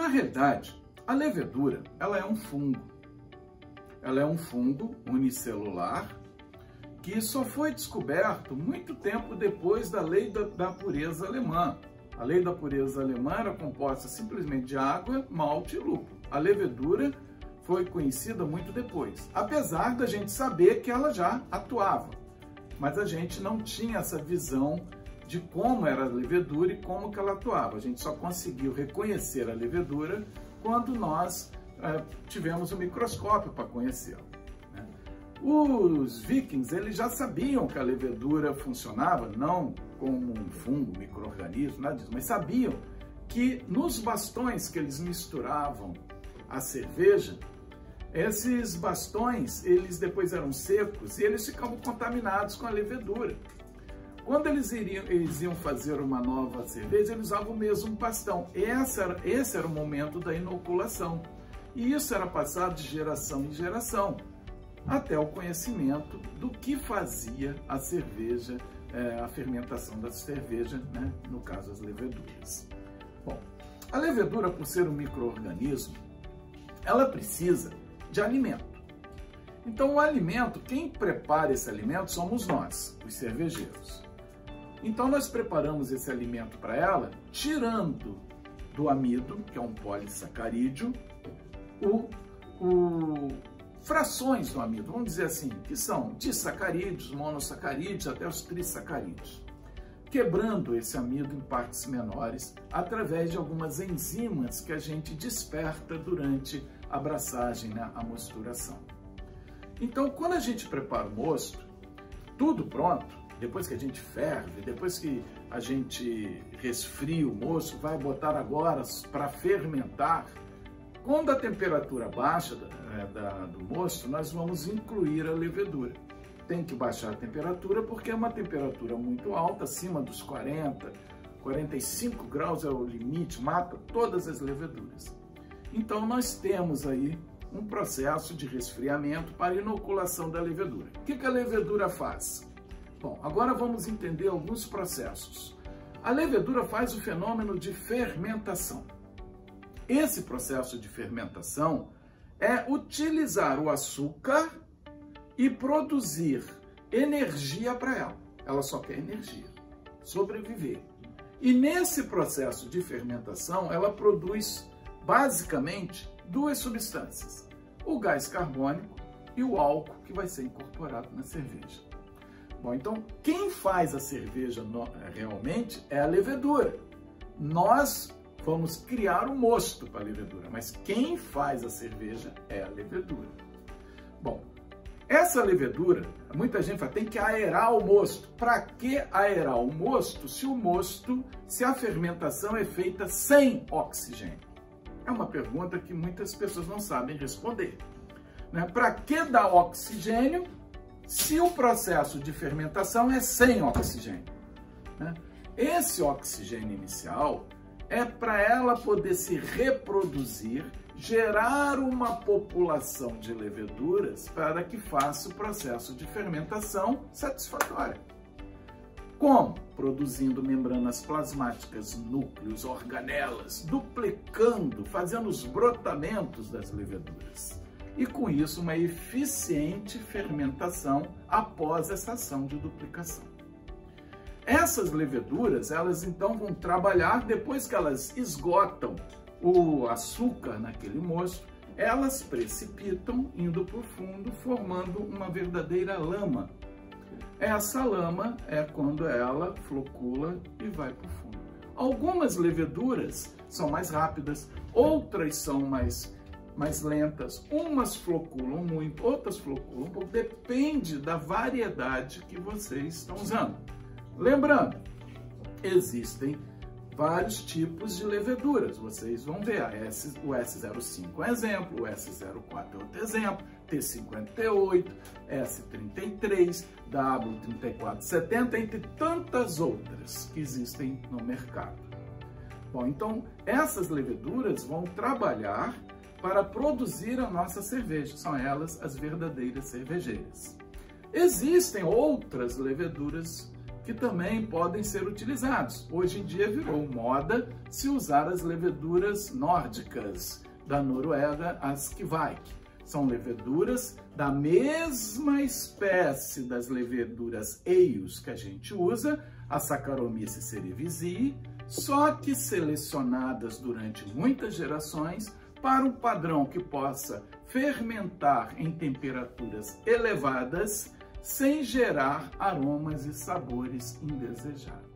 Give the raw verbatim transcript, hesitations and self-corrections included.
Na realidade, a levedura, ela é um fungo. Ela é um fungo unicelular que só foi descoberto muito tempo depois da lei da, da pureza alemã. A lei da pureza alemã era composta simplesmente de água, malte e lúpulo. A levedura foi conhecida muito depois, apesar da gente saber que ela já atuava. Mas a gente não tinha essa visão de como era a levedura e como que ela atuava. A gente só conseguiu reconhecer a levedura quando nós é, tivemos o microscópio para conhecê-la. Né? Os vikings, eles já sabiam que a levedura funcionava, não como um fungo, micro-organismo, nada disso, mas sabiam que nos bastões que eles misturavam a cerveja, esses bastões, eles depois eram secos e eles ficavam contaminados com a levedura. Quando eles, iriam, eles iam fazer uma nova cerveja, eles usavam o mesmo bastão. Esse era, esse era o momento da inoculação. E isso era passado de geração em geração, até o conhecimento do que fazia a cerveja, é, a fermentação da cerveja, né? No caso, as leveduras. Bom, a levedura, por ser um micro-organismo, ela precisa de alimento. Então, o alimento, quem prepara esse alimento somos nós, os cervejeiros. Então, nós preparamos esse alimento para ela, tirando do amido, que é um polissacarídeo, o, o, frações do amido, vamos dizer assim, que são disacarídeos, monossacarídeos, até os trissacarídeos. Quebrando esse amido em partes menores, através de algumas enzimas que a gente desperta durante a abraçagem, né, a mosturação. Então, quando a gente prepara o mosto, tudo pronto, depois que a gente ferve, depois que a gente resfria o mosto, vai botar agora para fermentar. Quando a temperatura baixa da, da, do mosto, nós vamos incluir a levedura. Tem que baixar a temperatura porque é uma temperatura muito alta, acima dos quarenta, quarenta e cinco graus é o limite, mata todas as leveduras. Então nós temos aí um processo de resfriamento para inoculação da levedura. O que, que a levedura faz? Bom, agora vamos entender alguns processos. A levedura faz o fenômeno de fermentação. Esse processo de fermentação é utilizar o açúcar e produzir energia para ela. Ela só quer energia, sobreviver. E nesse processo de fermentação, ela produz basicamente duas substâncias: o gás carbônico e o álcool que vai ser incorporado na cerveja. Bom, então quem faz a cerveja no, realmente é a levedura. Nós vamos criar o mosto para a levedura, mas quem faz a cerveja é a levedura. Bom, essa levedura, muita gente fala, tem que aerar o mosto. Para que aerar o mosto se o mosto, se a fermentação é feita sem oxigênio? É uma pergunta que muitas pessoas não sabem responder. Né? Para que dar oxigênio se o processo de fermentação é sem oxigênio? Né? Esse oxigênio inicial é para ela poder se reproduzir, gerar uma população de leveduras para que faça o processo de fermentação satisfatório. Como? Produzindo membranas plasmáticas, núcleos, organelas, duplicando, fazendo os brotamentos das leveduras. E com isso uma eficiente fermentação após essa ação de duplicação. Essas leveduras, elas então vão trabalhar, depois que elas esgotam o açúcar naquele mosto, elas precipitam indo para o fundo, formando uma verdadeira lama. Essa lama é quando ela flocula e vai para o fundo. Algumas leveduras são mais rápidas, outras são mais, mais lentas, umas floculam muito, outras floculam pouco, depende da variedade que vocês estão usando. Lembrando, existem vários tipos de leveduras, vocês vão ver, a S, o S zero cinco é um exemplo, o S zero quatro é outro exemplo, T cinquenta e oito, S trinta e três, W trinta e quatro setenta, entre tantas outras que existem no mercado. Bom, então essas leveduras vão trabalhar para produzir a nossa cerveja, são elas as verdadeiras cervejeiras. Existem outras leveduras que também podem ser utilizados. Hoje em dia virou moda se usar as leveduras nórdicas, da Noruega, as Kveik. São leveduras da mesma espécie das leveduras eios que a gente usa, a Saccharomyces cerevisiae, só que selecionadas durante muitas gerações para um padrão que possa fermentar em temperaturas elevadas sem gerar aromas e sabores indesejados.